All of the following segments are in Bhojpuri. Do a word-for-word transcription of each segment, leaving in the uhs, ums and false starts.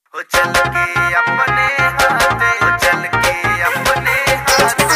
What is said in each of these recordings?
ओ चल के अपने हाथे, ओ चल के अपने हाथे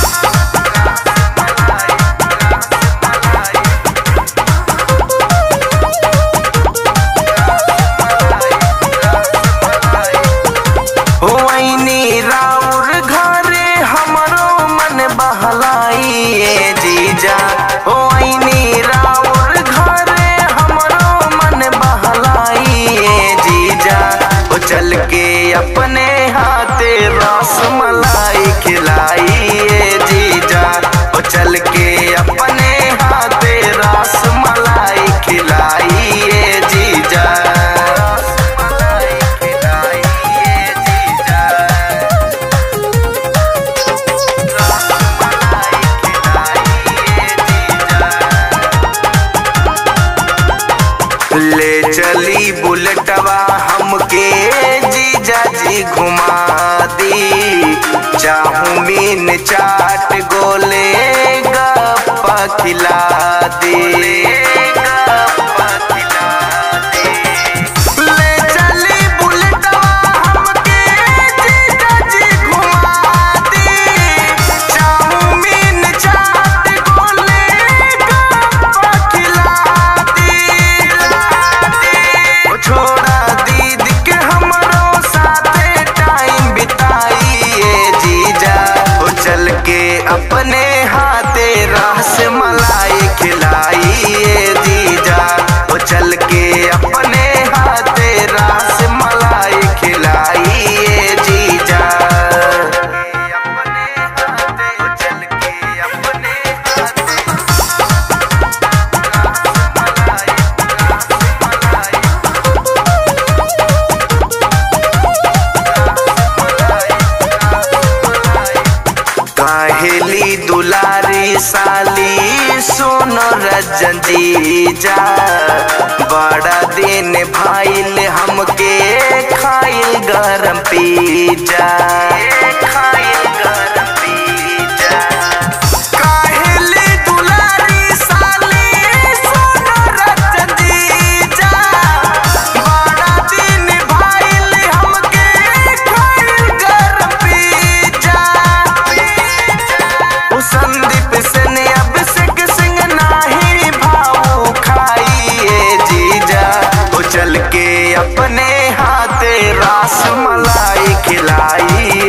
राउर घरे हमरो मन बहलाई जीजा। ओ आईनी राउर घरे हमरो मन बहलाई जीजा। ओ चल के अपने हाथे रस मलाई खिलाई जीजा। ओ चल के अपने हाथे रस मलाई खिलाई जीजा। ले चली बुलेटवा हमके जीजा जी घुमा दी। चाउमीन चाट गोले गप्पा खिला दी। ले चली बुलेटवा हमके जीजा जी घुमा दी। चाउमीन चाट गोले गप्पा खिला दी। छोड़ा दीदी के हमरो साथे टाइम बिताइए जीजा। ओ चल के अपने हाथे रस मलाई खिलाइए जीजा। ओ चल के अपने हाथे रस मलाई खिलाइए जीजा। अपने हाथे, ओ चल के अपने हाथे काहेली दुलारी साली सोनो रजन जीजा। बड़ा दिन भाईल हमके खाइल गरम पिज्जा। खाइल गरम पिज्जा। काहेली दुलारी साली सोनो रजन जीजा। बड़ा दिन भाईल हमके खाइल गरम पिज्जा। संदीप सिंह अभिषेक सिंह नाही भाव खाइए जीजा। ओ चल के अपने हाथे रस मलाई खिलाई।